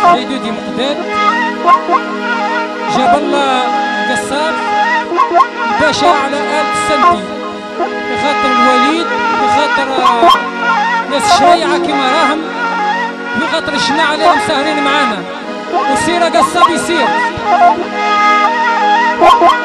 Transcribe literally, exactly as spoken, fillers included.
عيدودي مقداد جاب الله قصاب باشا على آلة السنتي بخاطر الوليد بخاطر ناس الشريعة كما راهم بخاطر الجماعة اللي مسهرين معانا وسيرة قصاب يسير